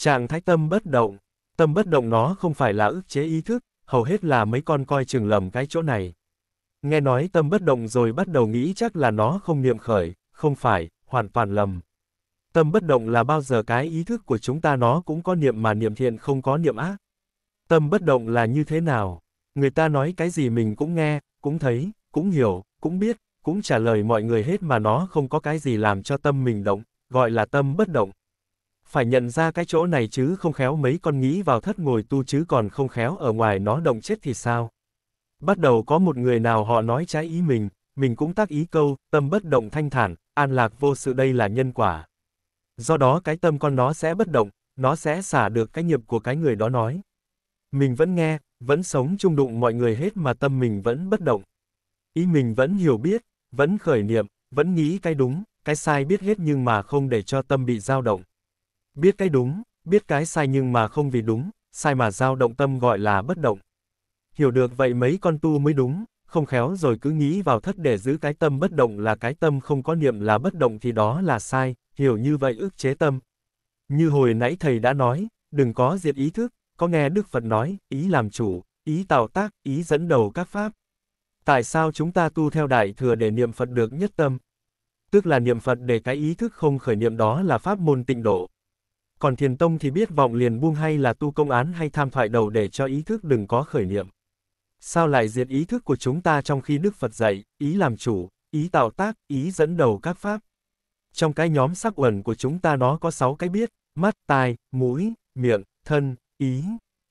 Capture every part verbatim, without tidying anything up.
Trạng thái tâm bất động. Tâm bất động nó không phải là ức chế ý thức, hầu hết là mấy con coi chừng lầm cái chỗ này. Nghe nói tâm bất động rồi bắt đầu nghĩ chắc là nó không niệm khởi, không phải, hoàn toàn lầm. Tâm bất động là bao giờ cái ý thức của chúng ta nó cũng có niệm mà niệm thiện không có niệm ác. Tâm bất động là như thế nào? Người ta nói cái gì mình cũng nghe, cũng thấy, cũng hiểu, cũng biết, cũng trả lời mọi người hết mà nó không có cái gì làm cho tâm mình động, gọi là tâm bất động. Phải nhận ra cái chỗ này chứ không khéo mấy con nghĩ vào thất ngồi tu chứ còn không khéo ở ngoài nó động chết thì sao? Bắt đầu có một người nào họ nói trái ý mình, mình cũng tác ý câu, tâm bất động thanh thản, an lạc vô sự đây là nhân quả. Do đó cái tâm con nó sẽ bất động, nó sẽ xả được cái nghiệp của cái người đó nói. Mình vẫn nghe, vẫn sống chung đụng mọi người hết mà tâm mình vẫn bất động. Ý mình vẫn hiểu biết, vẫn khởi niệm, vẫn nghĩ cái đúng, cái sai biết hết nhưng mà không để cho tâm bị dao động. Biết cái đúng, biết cái sai nhưng mà không vì đúng, sai mà dao động tâm gọi là bất động. Hiểu được vậy mấy con tu mới đúng, không khéo rồi cứ nghĩ vào thất để giữ cái tâm bất động là cái tâm không có niệm là bất động thì đó là sai, hiểu như vậy ức chế tâm. Như hồi nãy thầy đã nói, đừng có diệt ý thức, có nghe Đức Phật nói, ý làm chủ, ý tạo tác, ý dẫn đầu các pháp. Tại sao chúng ta tu theo Đại Thừa để niệm Phật được nhất tâm? Tức là niệm Phật để cái ý thức không khởi niệm đó là pháp môn tịnh độ. Còn Thiền Tông thì biết vọng liền buông hay là tu công án hay tham thoại đầu để cho ý thức đừng có khởi niệm. Sao lại diệt ý thức của chúng ta trong khi Đức Phật dạy, ý làm chủ, ý tạo tác, ý dẫn đầu các pháp? Trong cái nhóm sắc uẩn của chúng ta nó có sáu cái biết, mắt, tai, mũi, miệng, thân, ý.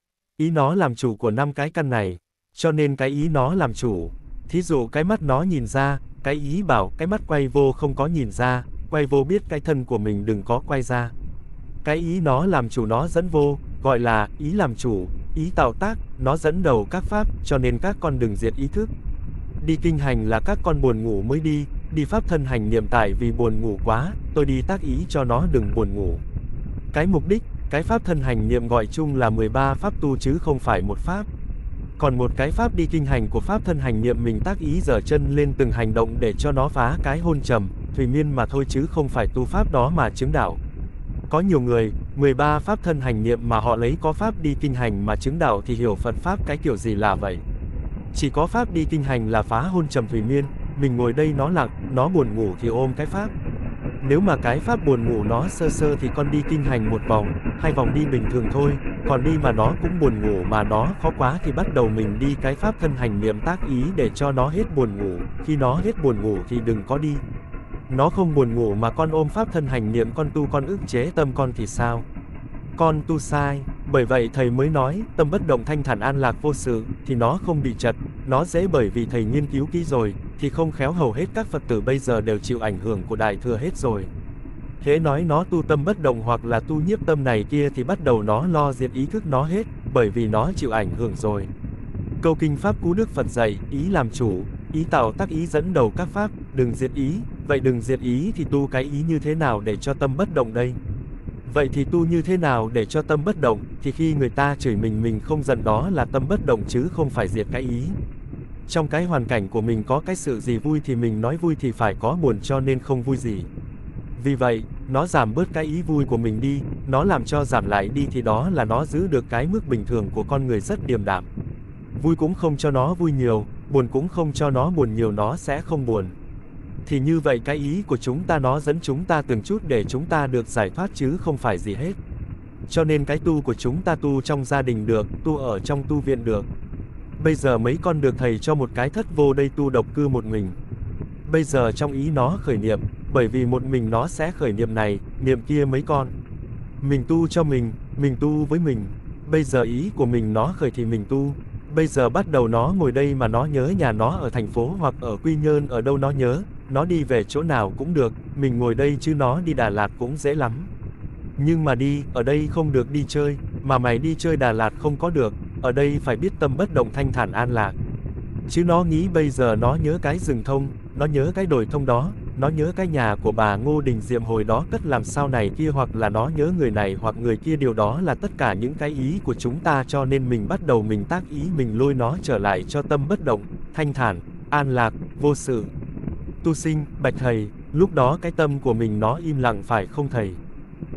Ý nó làm chủ của năm cái căn này, cho nên cái ý nó làm chủ. Thí dụ cái mắt nó nhìn ra, cái ý bảo cái mắt quay vô không có nhìn ra, quay vô biết cái thân của mình đừng có quay ra. Cái ý nó làm chủ nó dẫn vô, gọi là ý làm chủ, ý tạo tác, nó dẫn đầu các pháp, cho nên các con đừng diệt ý thức. Đi kinh hành là các con buồn ngủ mới đi, đi pháp thân hành niệm tại vì buồn ngủ quá, tôi đi tác ý cho nó đừng buồn ngủ. Cái mục đích, cái pháp thân hành niệm gọi chung là mười ba pháp tu chứ không phải một pháp. Còn một cái pháp đi kinh hành của pháp thân hành niệm mình tác ý dở chân lên từng hành động để cho nó phá cái hôn trầm, thùy miên mà thôi chứ không phải tu pháp đó mà chứng đạo. Có nhiều người, mười ba pháp thân hành niệm mà họ lấy có pháp đi kinh hành mà chứng đạo thì hiểu Phật pháp cái kiểu gì là vậy. Chỉ có pháp đi kinh hành là phá hôn trầm thùy miên, mình ngồi đây nó lặng, nó buồn ngủ thì ôm cái pháp. Nếu mà cái pháp buồn ngủ nó sơ sơ thì con đi kinh hành một vòng, hai vòng đi bình thường thôi, còn đi mà nó cũng buồn ngủ mà nó khó quá thì bắt đầu mình đi cái pháp thân hành niệm tác ý để cho nó hết buồn ngủ, khi nó hết buồn ngủ thì đừng có đi. Nó không buồn ngủ mà con ôm pháp thân hành niệm con tu con ức chế tâm con thì sao? Con tu sai, bởi vậy thầy mới nói, tâm bất động thanh thản an lạc vô sự, thì nó không bị trật, nó dễ bởi vì thầy nghiên cứu kỹ rồi, thì không khéo hầu hết các Phật tử bây giờ đều chịu ảnh hưởng của Đại Thừa hết rồi. Thế nói nó tu tâm bất động hoặc là tu nhiếp tâm này kia thì bắt đầu nó lo diệt ý thức nó hết, bởi vì nó chịu ảnh hưởng rồi. Câu kinh Pháp Cú Đức Phật dạy, ý làm chủ, ý tạo tác ý dẫn đầu các pháp, đừng diệt ý, vậy đừng diệt ý thì tu cái ý như thế nào để cho tâm bất động đây? Vậy thì tu như thế nào để cho tâm bất động, thì khi người ta chửi mình mình không giận đó là tâm bất động chứ không phải diệt cái ý. Trong cái hoàn cảnh của mình có cái sự gì vui thì mình nói vui thì phải có buồn cho nên không vui gì. Vì vậy, nó giảm bớt cái ý vui của mình đi, nó làm cho giảm lại đi thì đó là nó giữ được cái mức bình thường của con người rất điềm đạm. Vui cũng không cho nó vui nhiều, buồn cũng không cho nó buồn nhiều nó sẽ không buồn. Thì như vậy cái ý của chúng ta nó dẫn chúng ta từng chút để chúng ta được giải thoát chứ không phải gì hết. Cho nên cái tu của chúng ta tu trong gia đình được, tu ở trong tu viện được. Bây giờ mấy con được thầy cho một cái thất vô đây tu độc cư một mình. Bây giờ trong ý nó khởi niệm, bởi vì một mình nó sẽ khởi niệm này, niệm kia mấy con. Mình tu cho mình, mình tu với mình. Bây giờ ý của mình nó khởi thì mình tu. Bây giờ bắt đầu nó ngồi đây mà nó nhớ nhà nó ở thành phố hoặc ở Quy Nhơn ở đâu nó nhớ, nó đi về chỗ nào cũng được, mình ngồi đây chứ nó đi Đà Lạt cũng dễ lắm. Nhưng mà đi, ở đây không được đi chơi, mà mày đi chơi Đà Lạt không có được, ở đây phải biết tâm bất động thanh thản an lạc. Chứ nó nghĩ bây giờ nó nhớ cái rừng thông, nó nhớ cái đồi thông đó, nó nhớ cái nhà của bà Ngô Đình Diệm hồi đó cất làm sao này kia hoặc là nó nhớ người này hoặc người kia, điều đó là tất cả những cái ý của chúng ta cho nên mình bắt đầu mình tác ý mình lôi nó trở lại cho tâm bất động, thanh thản, an lạc, vô sự. Tu sinh, bạch thầy, lúc đó cái tâm của mình nó im lặng phải không thầy?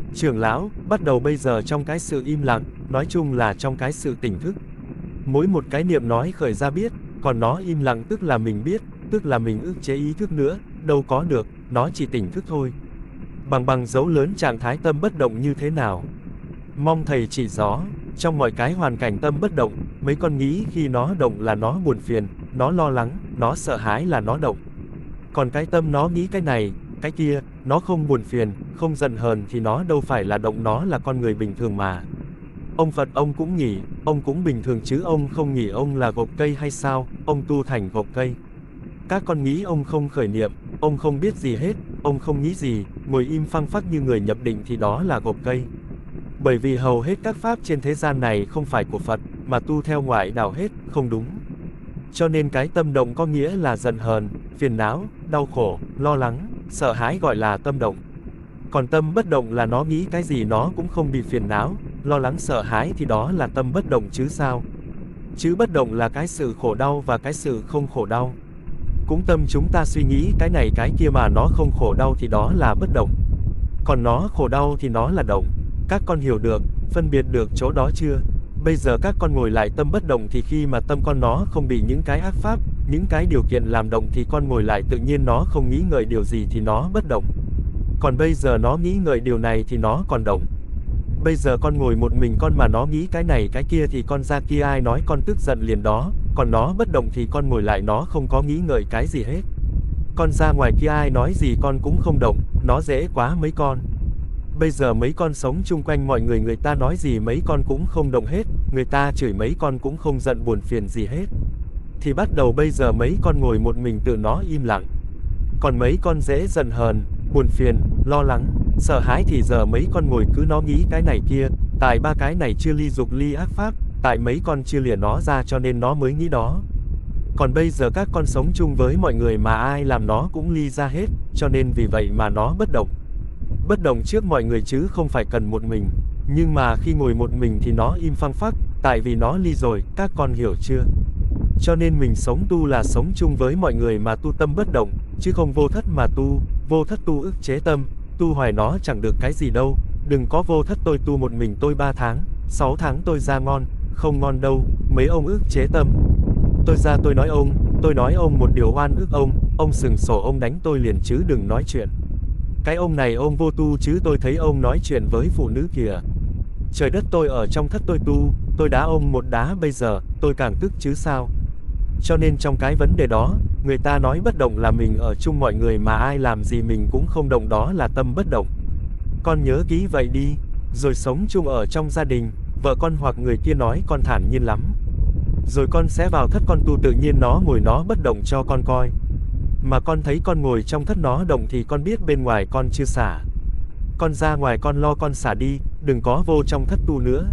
Trưởng lão, bắt đầu bây giờ trong cái sự im lặng, nói chung là trong cái sự tỉnh thức. Mỗi một cái niệm nói khởi ra biết, còn nó im lặng tức là mình biết, tức là mình ức chế ý thức nữa, đâu có được, nó chỉ tỉnh thức thôi. Bằng bằng dấu lớn trạng thái tâm bất động như thế nào? Mong thầy chỉ rõ, trong mọi cái hoàn cảnh tâm bất động, mấy con nghĩ khi nó động là nó buồn phiền, nó lo lắng, nó sợ hãi là nó động. Còn cái tâm nó nghĩ cái này, cái kia, nó không buồn phiền, không giận hờn thì nó đâu phải là động, nó là con người bình thường mà. Ông Phật ông cũng nghỉ, ông cũng bình thường chứ ông không nghỉ, ông là gộc cây hay sao, ông tu thành gộc cây. Các con nghĩ ông không khởi niệm, ông không biết gì hết, ông không nghĩ gì, ngồi im phăng phắc như người nhập định thì đó là gộc cây. Bởi vì hầu hết các pháp trên thế gian này không phải của Phật, mà tu theo ngoại đạo hết, không đúng. Cho nên cái tâm động có nghĩa là giận hờn, phiền não, đau khổ, lo lắng, sợ hãi gọi là tâm động. Còn tâm bất động là nó nghĩ cái gì nó cũng không bị phiền não, lo lắng sợ hãi thì đó là tâm bất động chứ sao. Chứ bất động là cái sự khổ đau và cái sự không khổ đau. Cũng tâm chúng ta suy nghĩ cái này cái kia mà nó không khổ đau thì đó là bất động. Còn nó khổ đau thì nó là động. Các con hiểu được, phân biệt được chỗ đó chưa? Bây giờ các con ngồi lại tâm bất động thì khi mà tâm con nó không bị những cái ác pháp, những cái điều kiện làm động thì con ngồi lại tự nhiên nó không nghĩ ngợi điều gì thì nó bất động. Còn bây giờ nó nghĩ ngợi điều này thì nó còn động. Bây giờ con ngồi một mình con mà nó nghĩ cái này cái kia thì con ra kia ai nói con tức giận liền đó, còn nó bất động thì con ngồi lại nó không có nghĩ ngợi cái gì hết. Con ra ngoài kia ai nói gì con cũng không động, nó dễ quá mấy con. Bây giờ mấy con sống chung quanh mọi người, người ta nói gì mấy con cũng không động hết, người ta chửi mấy con cũng không giận buồn phiền gì hết. Thì bắt đầu bây giờ mấy con ngồi một mình tự nó im lặng. Còn mấy con dễ giận hờn, buồn phiền, lo lắng, sợ hãi thì giờ mấy con ngồi cứ nó nghĩ cái này kia, tại ba cái này chưa ly dục ly ác pháp, tại mấy con chưa lìa nó ra cho nên nó mới nghĩ đó. Còn bây giờ các con sống chung với mọi người mà ai làm nó cũng ly ra hết, cho nên vì vậy mà nó bất động. Bất động trước mọi người chứ không phải cần một mình, nhưng mà khi ngồi một mình thì nó im phăng phắc, tại vì nó ly rồi, các con hiểu chưa? Cho nên mình sống tu là sống chung với mọi người mà tu tâm bất động, chứ không vô thất mà tu, vô thất tu ức chế tâm, tu hoài nó chẳng được cái gì đâu, đừng có vô thất tôi tu một mình tôi ba tháng, sáu tháng tôi ra ngon, không ngon đâu, mấy ông ức chế tâm. Tôi ra tôi nói ông, tôi nói ông một điều oan ức ông, ông sừng sổ ông đánh tôi liền chứ đừng nói chuyện. Cái ông này ông vô tu chứ tôi thấy ông nói chuyện với phụ nữ kìa. Trời đất tôi ở trong thất tôi tu, tôi đá ông một đá bây giờ, tôi càng tức chứ sao. Cho nên trong cái vấn đề đó, người ta nói bất động là mình ở chung mọi người mà ai làm gì mình cũng không động, đó là tâm bất động. Con nhớ kỹ vậy đi, rồi sống chung ở trong gia đình, vợ con hoặc người kia nói con thản nhiên lắm. Rồi con sẽ vào thất con tu tự nhiên nó ngồi nó bất động cho con coi. Mà con thấy con ngồi trong thất nó động thì con biết bên ngoài con chưa xả. Con ra ngoài con lo con xả đi, đừng có vô trong thất tu nữa.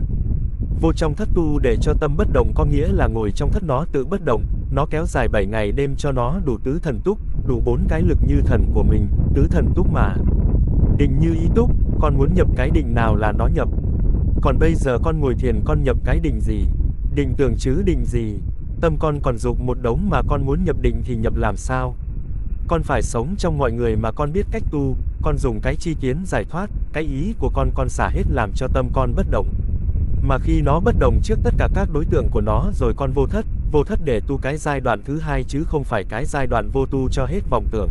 Vô trong thất tu để cho tâm bất động có nghĩa là ngồi trong thất nó tự bất động, nó kéo dài bảy ngày đêm cho nó đủ tứ thần túc, đủ bốn cái lực như thần của mình, tứ thần túc mà. Định như ý túc, con muốn nhập cái định nào là nó nhập. Còn bây giờ con ngồi thiền con nhập cái định gì? Định tưởng chứ định gì? Tâm con còn dục một đống mà con muốn nhập định thì nhập làm sao? Con phải sống trong mọi người mà con biết cách tu, con dùng cái chi kiến giải thoát, cái ý của con con xả hết làm cho tâm con bất động. Mà khi nó bất động trước tất cả các đối tượng của nó rồi con vô thất, vô thất để tu cái giai đoạn thứ hai chứ không phải cái giai đoạn vô tu cho hết vọng tưởng.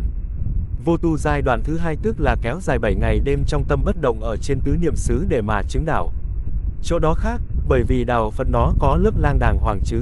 Vô tu giai đoạn thứ hai tức là kéo dài bảy ngày đêm trong tâm bất động ở trên tứ niệm xứ để mà chứng đạo. Chỗ đó khác, bởi vì đạo Phật nó có lớp lang đàng hoàng chứ.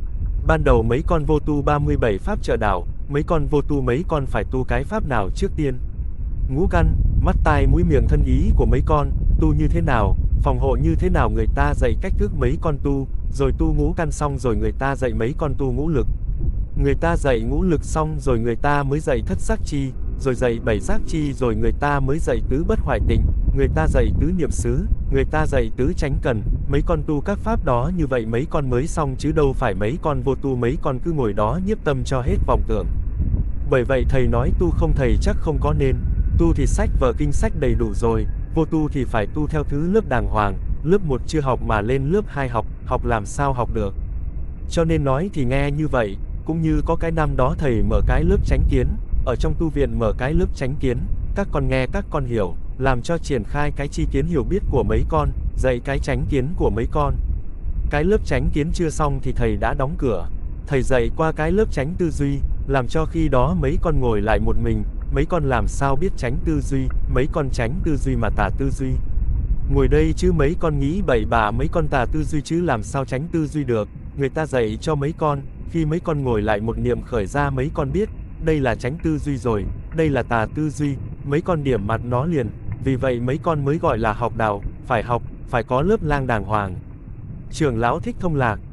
Ban đầu mấy con vô tu ba mươi bảy pháp trợ đạo, mấy con vô tu mấy con phải tu cái pháp nào trước tiên? Ngũ căn, mắt tai mũi miệng thân ý của mấy con, tu như thế nào, phòng hộ như thế nào người ta dạy cách thức mấy con tu, rồi tu ngũ căn xong rồi người ta dạy mấy con tu ngũ lực. Người ta dạy ngũ lực xong rồi người ta mới dạy thất giác chi, rồi dạy bảy giác chi rồi người ta mới dạy tứ bất hoại tịnh, người ta dạy tứ niệm xứ, người ta dạy tứ chánh cần, mấy con tu các pháp đó như vậy mấy con mới xong chứ đâu phải mấy con vô tu mấy con cứ ngồi đó nhiếp tâm cho hết vọng tưởng. Bởi vậy thầy nói tu không thầy chắc không có nên, tu thì sách vở kinh sách đầy đủ rồi, vô tu thì phải tu theo thứ lớp đàng hoàng, lớp một chưa học mà lên lớp hai học, học làm sao học được. Cho nên nói thì nghe như vậy, cũng như có cái năm đó thầy mở cái lớp chánh kiến, ở trong tu viện mở cái lớp chánh kiến, các con nghe các con hiểu, làm cho triển khai cái chi kiến hiểu biết của mấy con, dạy cái chánh kiến của mấy con. Cái lớp chánh kiến chưa xong thì thầy đã đóng cửa. Thầy dạy qua cái lớp chánh tư duy, làm cho khi đó mấy con ngồi lại một mình, mấy con làm sao biết chánh tư duy, mấy con chánh tư duy mà tà tư duy. Ngồi đây chứ mấy con nghĩ bậy bạ mấy con tà tư duy chứ làm sao chánh tư duy được. Người ta dạy cho mấy con, khi mấy con ngồi lại một niệm khởi ra mấy con biết, đây là chánh tư duy rồi, đây là tà tư duy, mấy con điểm mặt nó liền, vì vậy mấy con mới gọi là học đạo, phải học, phải có lớp lang đàng hoàng. Trưởng lão Thích Thông Lạc